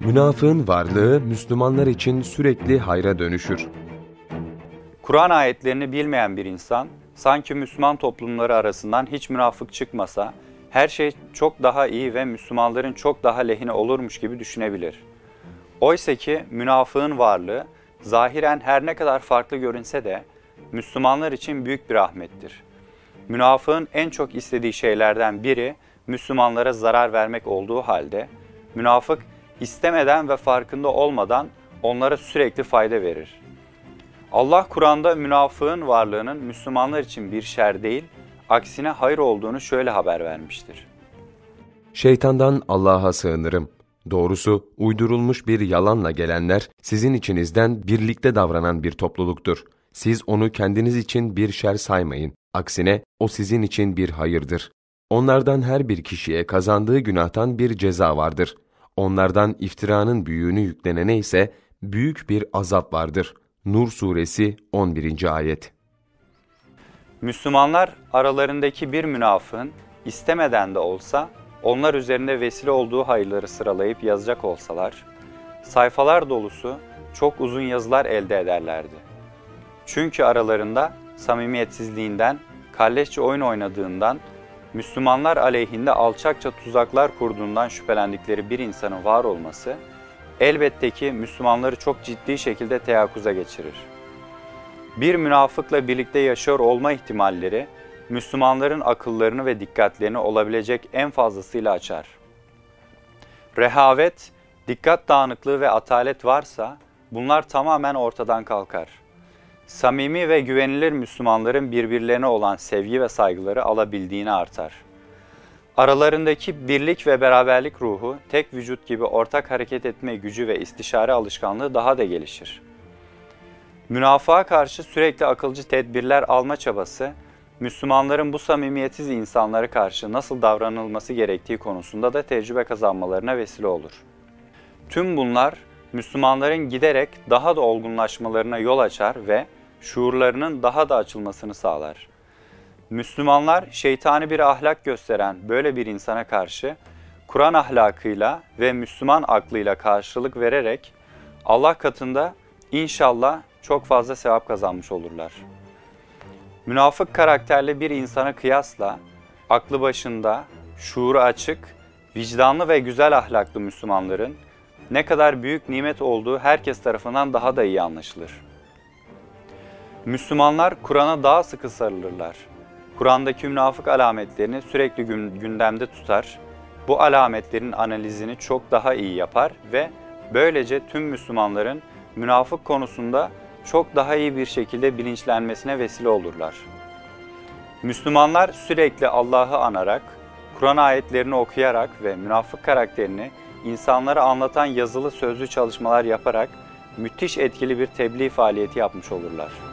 Münafığın varlığı Müslümanlar için sürekli hayra dönüşür. Kur'an ayetlerini bilmeyen bir insan, sanki Müslüman toplumları arasından hiç münafık çıkmasa, her şey çok daha iyi ve Müslümanların çok daha lehine olurmuş gibi düşünebilir. Oysa ki münafığın varlığı, zahiren her ne kadar farklı görünse de, Müslümanlar için büyük bir rahmettir. Münafığın en çok istediği şeylerden biri, Müslümanlara zarar vermek olduğu halde, münafık istemeden ve farkında olmadan onlara sürekli fayda verir. Allah Kur'an'da münafığın varlığının Müslümanlar için bir şer değil, aksine hayır olduğunu şöyle haber vermiştir. Şeytandan Allah'a sığınırım. Doğrusu uydurulmuş bir yalanla gelenler sizin içinizden birlikte davranan bir topluluktur. Siz onu kendiniz için bir şer saymayın. Aksine o sizin için bir hayırdır. Onlardan her bir kişiye kazandığı günahtan bir ceza vardır. Onlardan iftiranın büyüğünü yüklenene ise büyük bir azap vardır. Nur Suresi 11. Ayet. Müslümanlar aralarındaki bir münafığın istemeden de olsa onlar üzerinde vesile olduğu hayırları sıralayıp yazacak olsalar, sayfalar dolusu çok uzun yazılar elde ederlerdi. Çünkü aralarında samimiyetsizliğinden, kalleşçe oyun oynadığından, Müslümanlar aleyhinde alçakça tuzaklar kurduğundan şüphelendikleri bir insanın var olması, elbette ki Müslümanları çok ciddi şekilde teyakkuza geçirir. Bir münafıkla birlikte yaşıyor olma ihtimalleri, Müslümanların akıllarını ve dikkatlerini olabilecek en fazlasıyla açar. Rehavet, dikkat dağınıklığı ve atalet varsa, bunlar tamamen ortadan kalkar. Samimi ve güvenilir Müslümanların birbirlerine olan sevgi ve saygıları alabildiğine artar. Aralarındaki birlik ve beraberlik ruhu, tek vücut gibi ortak hareket etme gücü ve istişare alışkanlığı daha da gelişir. Münafığa karşı sürekli akılcı tedbirler alma çabası, Müslümanların bu samimiyetsiz insanlara karşı nasıl davranılması gerektiği konusunda da tecrübe kazanmalarına vesile olur. Tüm bunlar, Müslümanların giderek daha da olgunlaşmalarına yol açar ve şuurlarının daha da açılmasını sağlar. Müslümanlar şeytani bir ahlak gösteren böyle bir insana karşı Kur'an ahlakıyla ve Müslüman aklıyla karşılık vererek Allah katında inşallah çok fazla sevap kazanmış olurlar. Münafık karakterli bir insana kıyasla aklı başında, şuuru açık, vicdanlı ve güzel ahlaklı Müslümanların ne kadar büyük nimet olduğu herkes tarafından daha da iyi anlaşılır. Müslümanlar Kur'an'a daha sıkı sarılırlar. Kur'an'daki münafık alametlerini sürekli gündemde tutar, bu alametlerin analizini çok daha iyi yapar ve böylece tüm Müslümanların münafık konusunda çok daha iyi bir şekilde bilinçlenmesine vesile olurlar. Müslümanlar sürekli Allah'ı anarak, Kur'an ayetlerini okuyarak ve münafık karakterini insanlara anlatan yazılı sözlü çalışmalar yaparak müthiş etkili bir tebliğ faaliyeti yapmış olurlar.